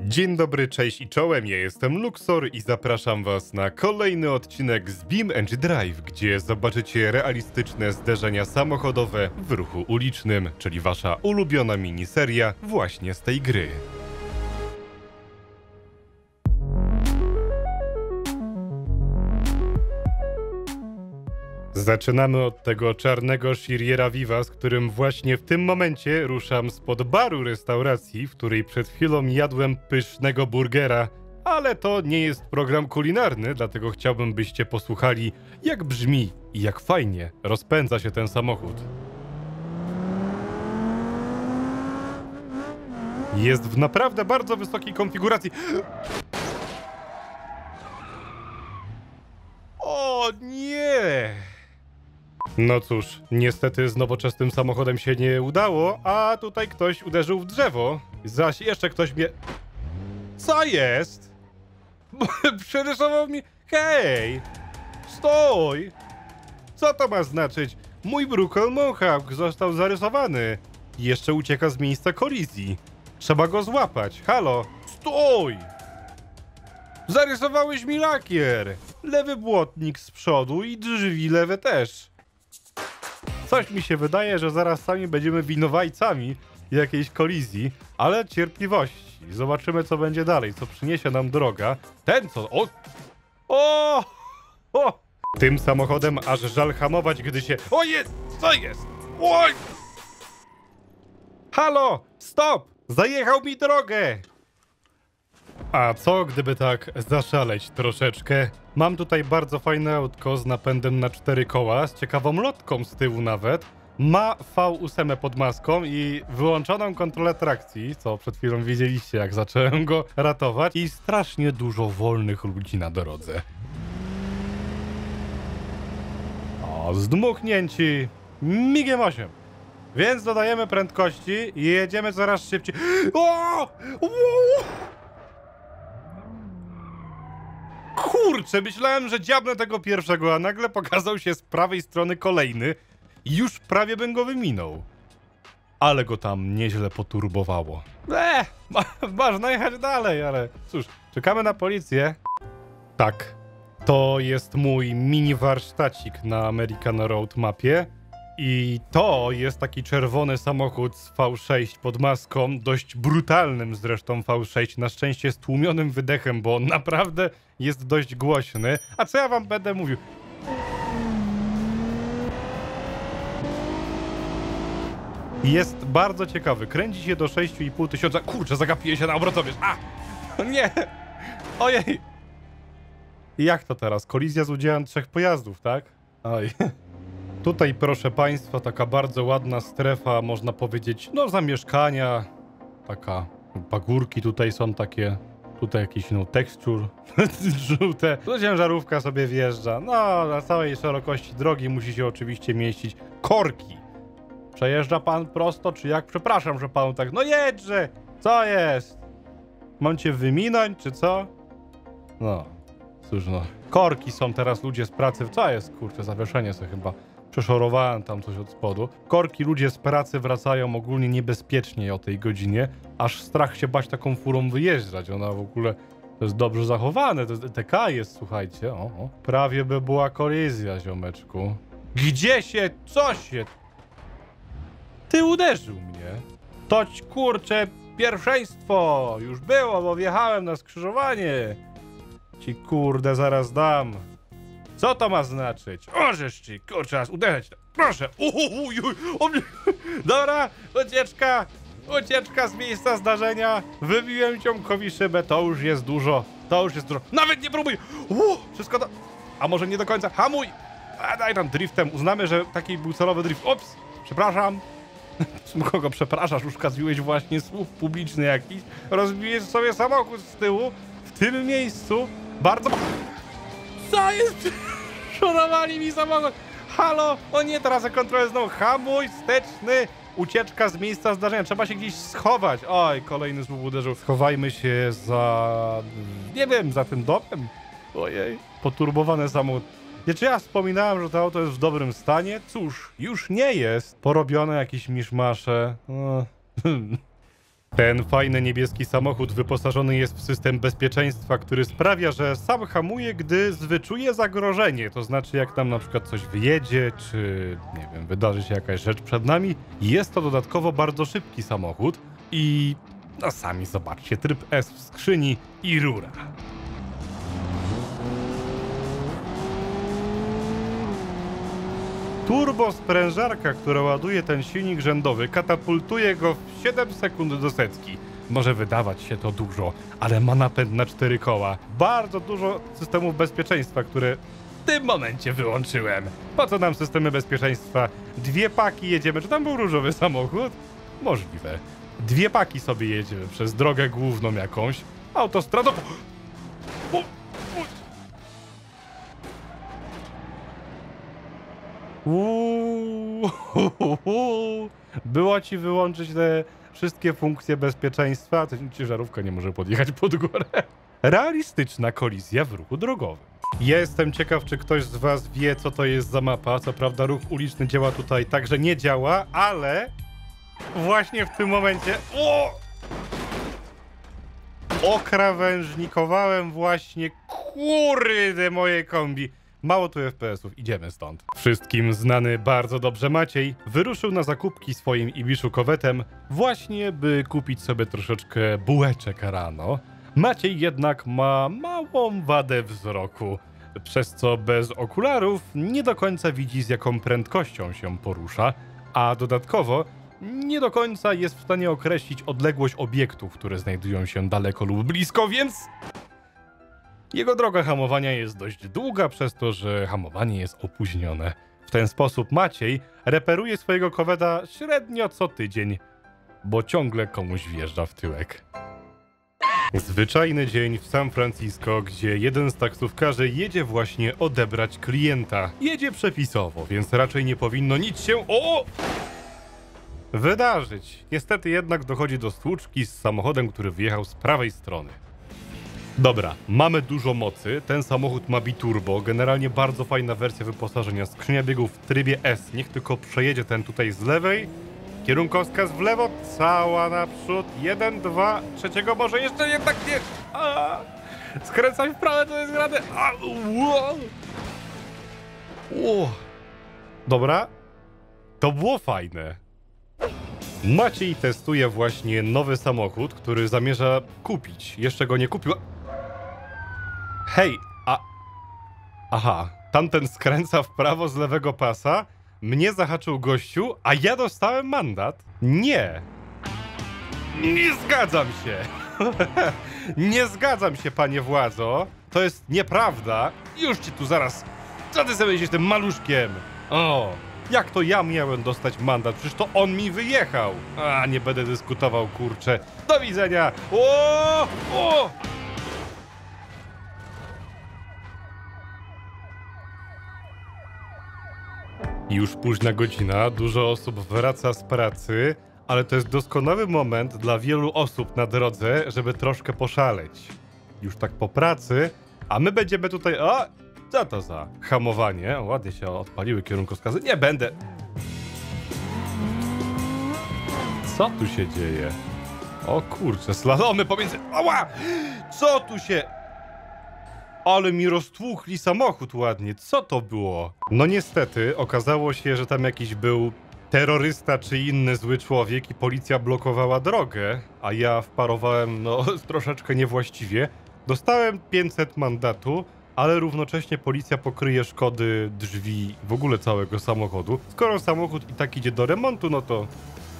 Dzień dobry, cześć i czołem, ja jestem Luxor i zapraszam was na kolejny odcinek z Beam & Drive, gdzie zobaczycie realistyczne zderzenia samochodowe w ruchu ulicznym, czyli wasza ulubiona miniseria właśnie z tej gry. Zaczynamy od tego czarnego Shiriera Viva, z którym właśnie w tym momencie ruszam spod baru restauracji, w której przed chwilą jadłem pysznego burgera. Ale to nie jest program kulinarny, dlatego chciałbym, byście posłuchali, jak brzmi i jak fajnie rozpędza się ten samochód. Jest w naprawdę bardzo wysokiej konfiguracji. O nie! No cóż, niestety z nowoczesnym samochodem się nie udało, a tutaj ktoś uderzył w drzewo. Zaś jeszcze ktoś mnie... Co jest? Przerysował mi... Hej! Stój! Co to ma znaczyć? Mój Brukel Mohawk został zarysowany. Jeszcze ucieka z miejsca kolizji. Trzeba go złapać. Halo! Stój! Zarysowałeś mi lakier! Lewy błotnik z przodu i drzwi lewe też. Coś mi się wydaje, że zaraz sami będziemy winowajcami jakiejś kolizji, ale cierpliwości. Zobaczymy, co będzie dalej, co przyniesie nam droga. Ten co... O! Tym samochodem aż żal hamować, gdy się... Ojej! Co jest? Oj! Halo! Stop! Zajechał mi drogę! A co gdyby tak zaszaleć troszeczkę? Mam tutaj bardzo fajne autko z napędem na 4 koła, z ciekawą lotką z tyłu nawet. Ma V8 pod maską i wyłączoną kontrolę trakcji, co przed chwilą widzieliście, jak zacząłem go ratować. I strasznie dużo wolnych ludzi na drodze. O, zdmuchnięci migiem 8. Więc dodajemy prędkości i jedziemy coraz szybciej. O! Kurczę, myślałem, że dziabnę tego pierwszego, a nagle pokazał się z prawej strony kolejny i już prawie bym go wyminął. Ale go tam nieźle poturbowało. Można jechać dalej, ale cóż, czekamy na policję. Tak, to jest mój mini warsztacik na American Road mapie. I to jest taki czerwony samochód z V6 pod maską, dość brutalnym zresztą V6, na szczęście z tłumionym wydechem, bo on naprawdę jest dość głośny. A co ja wam będę mówił? Jest bardzo ciekawy, kręci się do 6,5 tysiąca... Kurczę, zagapiję się na obrotowierz. A! Nie! Ojej! Jak to teraz? Kolizja z udziałem 3 pojazdów, tak? Oj... Tutaj, proszę państwa, taka bardzo ładna strefa, można powiedzieć, no zamieszkania, taka, pagórki tutaj są takie, tutaj jakiś, no, tekstur, żółte, tu ciężarówka sobie wjeżdża, no, na całej szerokości drogi musi się oczywiście mieścić korki. Przejeżdża pan prosto, czy jak? Przepraszam, że panu tak, no jedźże, co jest? Mam cię wyminąć, czy co? No, cóż no, korki są teraz ludzie z pracy, co jest, kurczę, zawieszenie sobie chyba. Przeszorowałem tam coś od spodu. Korki, ludzie z pracy wracają ogólnie niebezpiecznie o tej godzinie. Aż strach się bać taką furą wyjeżdżać. Ona w ogóle to jest dobrze zachowane. To TK jest, słuchajcie. O. Prawie by była kolizja, ziomeczku. Gdzie się? Co się? Ty uderzył mnie. Toć, kurczę, pierwszeństwo. Już było, bo wjechałem na skrzyżowanie. Ci kurde zaraz dam. Co to ma znaczyć? Możesz ci, kurczę, raz uderzyć. Proszę. Dobra, ucieczka z miejsca zdarzenia. Wybiłem ciągkowi szybę, to już jest dużo. Nawet nie próbuj. Wszystko to... A może nie do końca? Hamuj. Daj tam driftem. Uznamy, że taki był celowy drift. Ups, przepraszam. Kogo przepraszasz? Uszkadziłeś właśnie słów publiczny jakiś. Rozbijesz sobie samochód z tyłu. W tym miejscu. Bardzo... Co jest? Szorowali mi samochód. Halo? O nie, teraz za kontrolę znowu. Hamuj, wsteczny. Ucieczka z miejsca zdarzenia. Trzeba się gdzieś schować. Oj, kolejny znów uderzył. Schowajmy się za... Nie wiem, za tym domem. Ojej, poturbowany samochód. Czy ja wspominałem, że to auto jest w dobrym stanie? Cóż, już nie jest. Porobione jakieś miszmasze. Ten fajny niebieski samochód wyposażony jest w system bezpieczeństwa, który sprawia, że sam hamuje, gdy wyczuje zagrożenie. To znaczy, jak tam na przykład coś wyjedzie, czy nie wiem, wydarzy się jakaś rzecz przed nami. Jest to dodatkowo bardzo szybki samochód i no sami zobaczcie, tryb S w skrzyni i rura. Turbosprężarka, która ładuje ten silnik rzędowy, katapultuje go w 7 sekund do setki. Może wydawać się to dużo, ale ma napęd na 4 koła. Bardzo dużo systemów bezpieczeństwa, które w tym momencie wyłączyłem. Po co nam systemy bezpieczeństwa? 2 paki jedziemy. Czy tam był różowy samochód? Możliwe. 2 paki sobie jedziemy przez drogę główną jakąś. Autostradą. Było ci wyłączyć te wszystkie funkcje bezpieczeństwa? To ciężarówka nie może podjechać pod górę. Realistyczna kolizja w ruchu drogowym. Jestem ciekaw, czy ktoś z was wie, co to jest za mapa. Co prawda ruch uliczny działa tutaj tak, że nie działa, ale właśnie w tym momencie... Okrawężnikowałem właśnie, kurde, moje kombi. Mało tu FPS-ów, idziemy stąd. Wszystkim znany bardzo dobrze Maciej wyruszył na zakupki swoim Ibiszu Kowetem właśnie, by kupić sobie troszeczkę bułeczek rano. Maciej jednak ma małą wadę wzroku, przez co bez okularów nie do końca widzi, z jaką prędkością się porusza, a dodatkowo nie do końca jest w stanie określić odległość obiektów, które znajdują się daleko lub blisko, więc... Jego droga hamowania jest dość długa, przez to, że hamowanie jest opóźnione. W ten sposób Maciej reperuje swojego Koweta średnio co tydzień, bo ciągle komuś wjeżdża w tyłek. Zwyczajny dzień w San Francisco, gdzie jeden z taksówkarzy jedzie właśnie odebrać klienta. Jedzie przepisowo, więc raczej nie powinno nic się wydarzyć. Niestety jednak dochodzi do stłuczki z samochodem, który wyjechał z prawej strony. Dobra, mamy dużo mocy, ten samochód ma biturbo, generalnie bardzo fajna wersja wyposażenia, skrzynia biegów w trybie S, niech tylko przejedzie ten tutaj z lewej, kierunkowskaz w lewo, cała naprzód, 1, 2, trzeciego może jeszcze jednak nie, skręcaj w prawo, to jest grane, Dobra, to było fajne. Maciej testuje właśnie nowy samochód, który zamierza kupić, jeszcze go nie kupił. Hej, aha, tamten skręca w prawo z lewego pasa, mnie zahaczył gościu, a ja dostałem mandat? Nie. Nie zgadzam się. Nie zgadzam się, panie władzo. To jest nieprawda. Już ci tu zaraz... Co ty sobie myślisz tym maluszkiem? O, jak to ja miałem dostać mandat? Przecież to on mi wyjechał. Nie będę dyskutował, kurczę. Do widzenia. O! Już późna godzina, dużo osób wraca z pracy, ale to jest doskonały moment dla wielu osób na drodze, żeby troszkę poszaleć. Już tak po pracy, a my będziemy tutaj... Co to za hamowanie? Ładnie się odpaliły kierunkowskazy. Nie będę... Co tu się dzieje? O kurczę, slalomy pomiędzy... Ała! Co tu się... Ale mi roztłuchli samochód ładnie. Co to było? No niestety, okazało się, że tam jakiś był terrorysta czy inny zły człowiek i policja blokowała drogę, a ja wparowałem, troszeczkę niewłaściwie. Dostałem 500 mandatu, ale równocześnie policja pokryje szkody drzwi, w ogóle całego samochodu. Skoro samochód i tak idzie do remontu, no to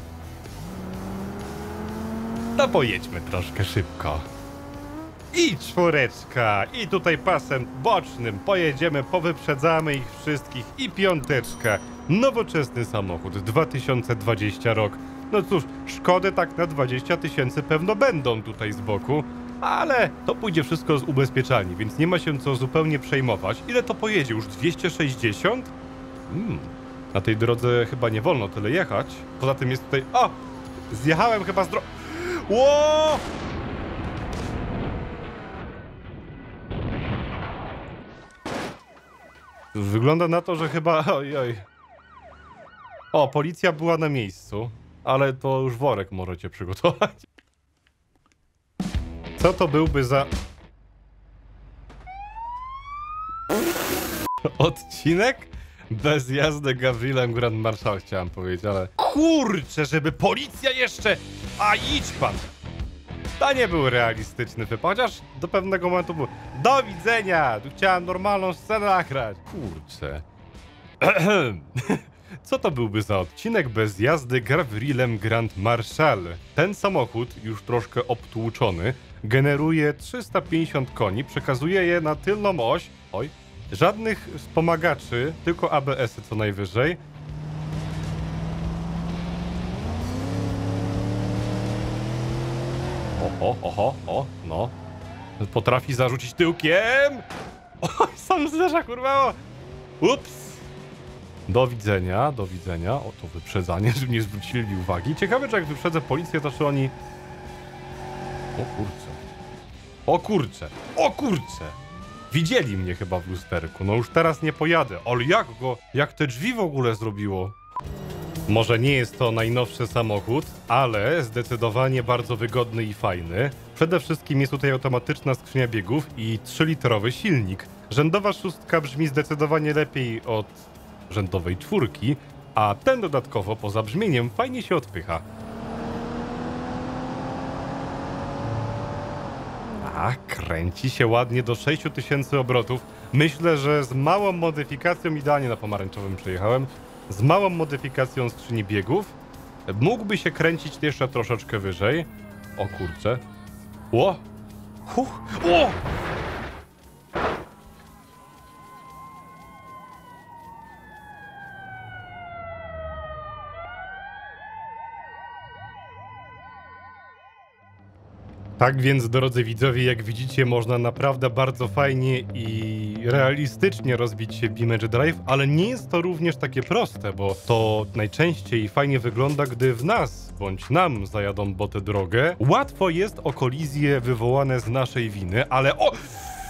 pojedźmy troszkę szybko. I 4, i tutaj pasem bocznym pojedziemy, powyprzedzamy ich wszystkich, i 5. Nowoczesny samochód, 2020 rok. No cóż, szkody tak na 20 000 pewno będą tutaj z boku, ale to pójdzie wszystko z ubezpieczalni, więc nie ma się co zupełnie przejmować. Ile to pojedzie? Już 260? Na tej drodze chyba nie wolno tyle jechać. Poza tym jest tutaj... Zjechałem chyba z Ło! Wygląda na to, że chyba... Ojoj. Policja była na miejscu, ale to już worek możecie przygotować. Co to byłby za... odcinek? Bez jazdy Gavrilem Grand Marshal chciałem powiedzieć, ale... Kurczę, żeby policja jeszcze... A idź pan! To nie był realistyczny wypad, chociaż do pewnego momentu był... Do widzenia! Tu chciałem normalną scenę nagrać. Kurczę. Co to byłby za odcinek bez jazdy Gavrilem Grand Marshal? Ten samochód, już troszkę obtłuczony, generuje 350 koni, przekazuje je na tylną oś. Oj. Żadnych wspomagaczy, tylko ABS-y co najwyżej. No. Potrafi zarzucić tyłkiem. Oj, sam zderza, kurwa. Ups. Do widzenia, do widzenia. O, to wyprzedzanie, żeby nie zwrócili uwagi. Ciekawe, czy jak wyprzedzę policję, to czy oni... O kurczę. O kurczę. O kurczę. Widzieli mnie chyba w lusterku. No już teraz nie pojadę. Ale jak te drzwi w ogóle zrobiło? Może nie jest to najnowszy samochód, ale zdecydowanie bardzo wygodny i fajny. Przede wszystkim jest tutaj automatyczna skrzynia biegów i 3-litrowy silnik. Rzędowa szóstka brzmi zdecydowanie lepiej od rzędowej czwórki, a ten dodatkowo poza brzmieniem fajnie się odpycha. A, kręci się ładnie do 6000 obrotów. Myślę, że z małą modyfikacją, idealnie na pomarańczowym przejechałem, z małą modyfikacją skrzyni biegów mógłby się kręcić jeszcze troszeczkę wyżej. O kurczę. O! O! Tak więc, drodzy widzowie, jak widzicie, można naprawdę bardzo fajnie i realistycznie rozbić się w Image Drive, ale nie jest to również takie proste, bo to najczęściej fajnie wygląda, gdy w nas, bądź nam zajadą boty drogę. Łatwo jest o kolizje wywołane z naszej winy, ale o...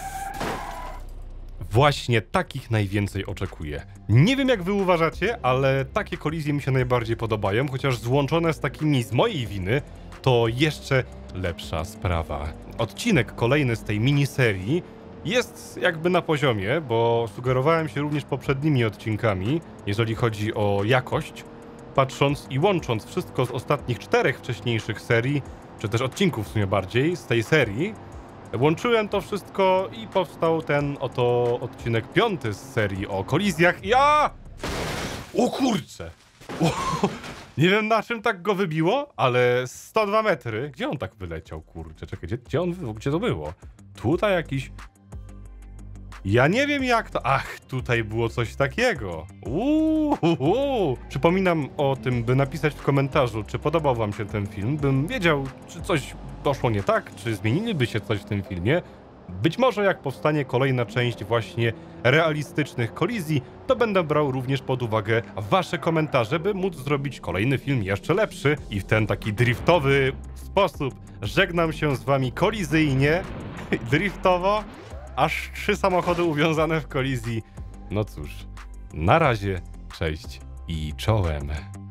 Właśnie takich najwięcej oczekuję. Nie wiem, jak wy uważacie, ale takie kolizje mi się najbardziej podobają, chociaż złączone z takimi z mojej winy, to jeszcze lepsza sprawa. Odcinek kolejny z tej miniserii jest jakby na poziomie, bo sugerowałem się również poprzednimi odcinkami, jeżeli chodzi o jakość, patrząc i łącząc wszystko z ostatnich 4 wcześniejszych serii, czy też odcinków w sumie bardziej, z tej serii, łączyłem to wszystko i powstał ten oto odcinek 5 z serii o kolizjach. O kurczę! Nie wiem, na czym tak go wybiło, ale 102 metry. Gdzie on tak wyleciał, kurczę? Czekaj, gdzie to było? Tutaj jakiś... Ja nie wiem jak to... Ach, tutaj było coś takiego. Przypominam o tym, by napisać w komentarzu, czy podobał wam się ten film, bym wiedział, czy coś poszło nie tak, czy zmieniliby się coś w tym filmie. Być może jak powstanie kolejna część właśnie realistycznych kolizji, to będę brał również pod uwagę wasze komentarze, by móc zrobić kolejny film jeszcze lepszy i w ten taki driftowy sposób żegnam się z wami kolizyjnie, driftowo, aż 3 samochody uwiązane w kolizji. No cóż, na razie, cześć i czołem.